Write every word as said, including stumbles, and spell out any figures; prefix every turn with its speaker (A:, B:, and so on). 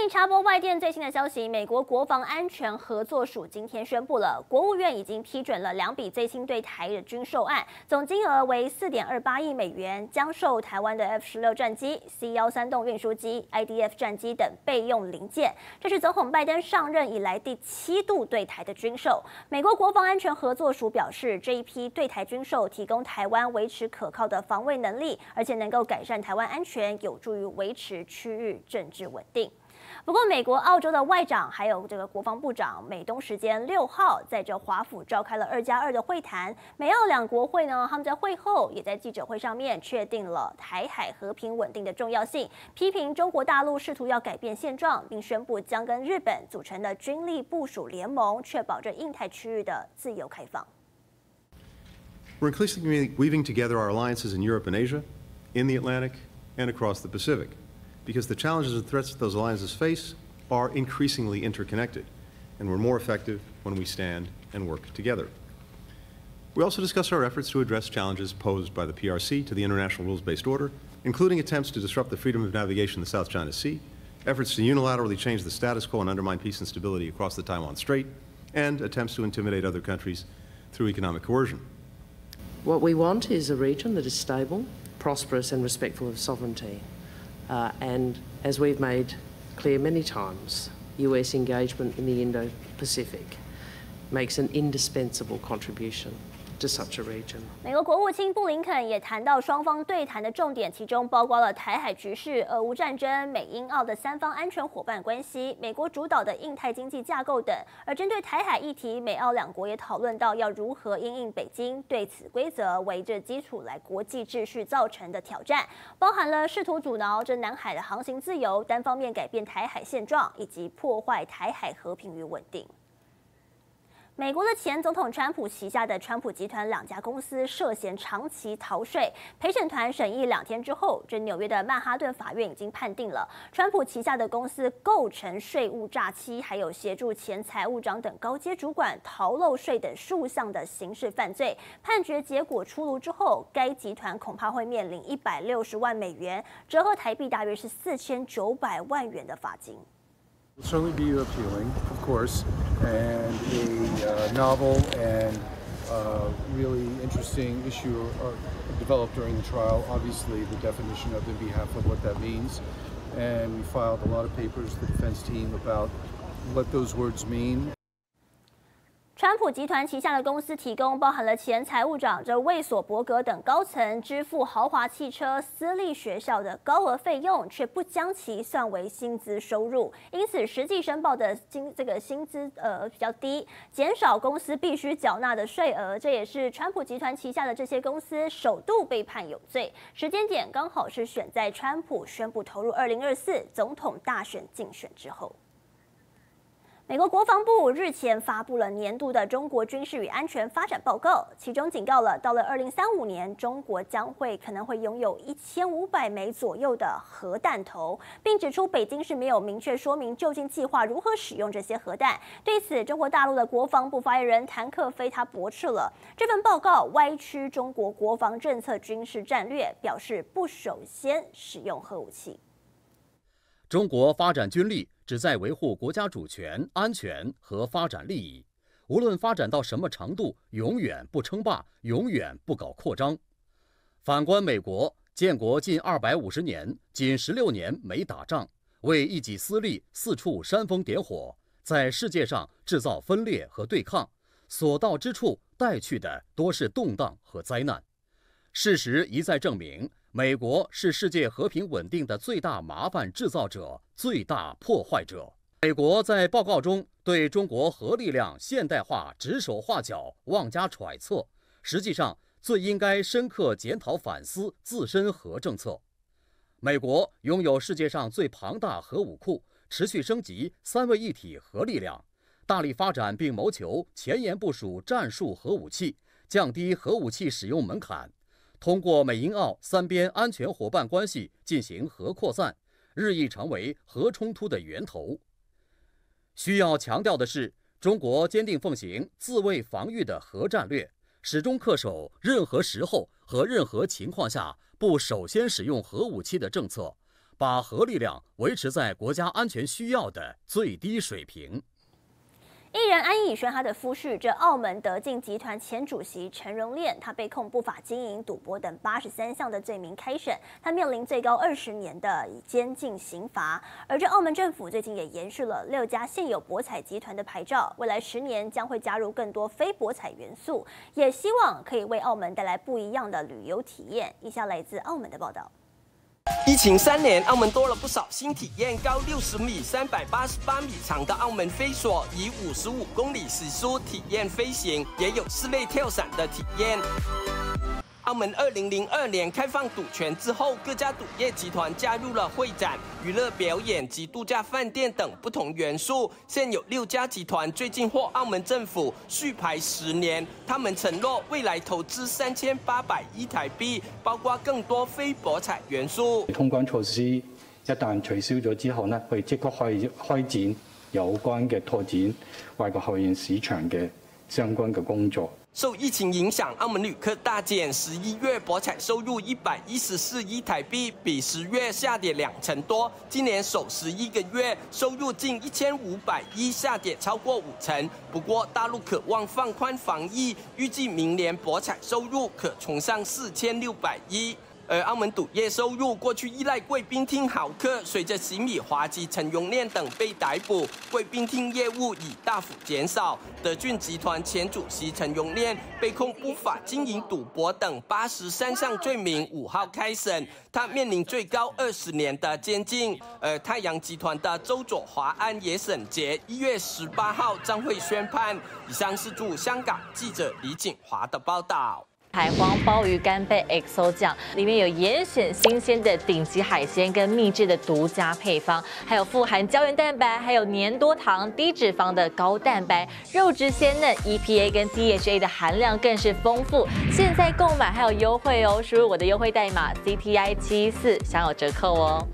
A: 另插播外电最新的消息，美国国防安全合作署今天宣布了，国务院已经批准了两笔最新对台的军售案，总金额为四点二八亿美元，将售台湾的 F 十六战机、C 十三洞运输机、I D F 战机等备用零件。这是总统拜登上任以来第七度对台的军售。美国国防安全合作署表示，这一批对台军售提供台湾维持可靠的防卫能力，而且能够改善台湾安全，有助于维持区域政治稳定。不过，美国、澳洲的外长还有这个国防部长，美东时间六号在这华府召开了二加二的会谈。美澳两国会呢，他们在会后也在记者会上面确定了台海和平稳定的重要性，批评中国大陆试图要改变现状，并宣布将跟日本组成的军力部署联盟，确保这印太区域的自由开放。
B: We're increasingly weaving together our alliances in Europe and Asia, in the Atlantic, and across the Pacific, because the challenges and threats that those alliances face are increasingly interconnected, and we're more effective when we stand and work together. We also discuss our efforts to address challenges posed by the P R C to the international rules-based order, including attempts to disrupt the freedom of navigation in the South China Sea, efforts to unilaterally change the status quo and undermine peace and stability across the Taiwan Strait, and attempts to intimidate other countries through economic coercion.
C: What we want is a region that is stable, prosperous, and respectful of sovereignty. Uh, and as we've made clear many times, U S engagement in the Indo-Pacific makes an indispensable contribution to such a region.
A: 美国国务卿布林肯也谈到双方对谈的重点，其中包括了台海局势、俄乌战争、美英澳的三方安全伙伴关系、美国主导的印太经济架构等。而针对台海议题，美澳两国也讨论到要如何因应北京对此规则为这基础来国际秩序造成的挑战，包含了试图阻挠这南海的航行自由、单方面改变台海现状，以及破坏台海和平与稳定。美国的前总统川普旗下的川普集团两家公司涉嫌长期逃税，陪审团审议两天之后，这纽约的曼哈顿法院已经判定了川普旗下的公司构成税务诈欺，还有协助前财务长等高阶主管逃漏税等数项的刑事犯罪。判决结果出炉之后，该集团恐怕会面临一百六十万美元，折合台币大约是四千九百万元的罚金。
D: Will certainly be appealing, of course, and a uh, novel and uh, really interesting issue uh, developed during the trial. Obviously, the definition of in behalf of what that means, and we filed a lot of papers, the defense team, about what those words mean.
A: 川普集团旗下的公司提供包含了前财务长这卫索伯格等高层支付豪华汽车、私立学校的高额费用，却不将其算为薪资收入，因此实际申报的薪这个薪资呃比较低，减少公司必须缴纳的税额。这也是川普集团旗下的这些公司首度被判有罪，时间点刚好是选在川普宣布投入二零二四总统大选竞选之后。美国国防部日前发布了年度的中国军事与安全发展报告，其中警告了到了二零三五年，中国将会可能会拥有一千五百枚左右的核弹头，并指出北京是没有明确说明究竟计划如何使用这些核弹。对此，中国大陆的国防部发言人谭克飞他驳斥了这份报告歪曲中国国防政策军事战略，表示不首先使用核武器。
E: 中国发展军力旨在维护国家主权、安全和发展利益，无论发展到什么程度，永远不称霸，永远不搞扩张。反观美国，建国近二百五十年，仅十六年没打仗，为一己私利四处煽风点火，在世界上制造分裂和对抗，所到之处带去的多是动荡和灾难。事实一再证明，美国是世界和平稳定的最大麻烦制造者、最大破坏者。美国在报告中对中国核力量现代化指手画脚、妄加揣测，实际上最应该深刻检讨反思自身核政策。美国拥有世界上最庞大核武库，持续升级三位一体核力量，大力发展并谋求前沿部署战术核武器，降低核武器使用门槛。通过美英澳三边安全伙伴关系进行核扩散，日益成为核冲突的源头。需要强调的是，中国坚定奉行自卫防御的核战略，始终恪守任何时候和任何情况下不首先使用核武器的政策， 把核力量维持在国家安全需要的最低水平。
A: 艺人安以轩他的夫婿，这澳门德进集团前主席陈荣炼，他被控不法经营、赌博等八十三项的罪名开审，他面临最高二十年的监禁刑罚。而这澳门政府最近也延续了六家现有博彩集团的牌照，未来十年将会加入更多非博彩元素，也希望可以为澳门带来不一样的旅游体验。以下来自澳门的报道。
F: 疫情三年，澳门多了不少新体验。高六十米、三百八十八米长的澳门飞索，以五十五公里时速体验飞行，也有室内跳伞的体验。 澳门二零零二年开放赌权之后，各家赌业集团加入了会展、娱乐表演及度假饭店等不同元素。现有六家集团最近获澳门政府续牌十年，他们承诺未來投資三千八百億台幣，包括更多非博彩元素。
G: 通關措施一旦取消咗之後呢，會即刻開開展有關嘅拓展外國後援市場嘅相關嘅工作。
F: 受疫情影响，澳门旅客大减。十一月博彩收入一百一十四亿台币，比十月下跌两成多。今年首十一个月收入近一千五百亿，下跌超过五成。不过，大陆渴望放宽防疫，预计明年博彩收入可冲上四千六百亿。 而澳门赌业收入过去依赖贵宾厅豪客，随着洗米华及陈荣炼等被逮捕，贵宾厅业务已大幅减少。德俊集团前主席陈荣炼被控不法经营、赌博等八十三项罪名，五号开审，他面临最高二十年的监禁。而太阳集团的周左华案也审结，一月十八号将会宣判。以上是驻香港记者李景华的报道。
H: 海皇鲍鱼干贝 X O 酱里面有严选新鲜的顶级海鲜跟秘制的独家配方，还有富含胶原蛋白，还有粘多糖、低脂肪的高蛋白，肉质鲜嫩 ，E P A 跟 D H A 的含量更是丰富。现在购买还有优惠哦，输入我的优惠代码 C T I 七四享有折扣哦。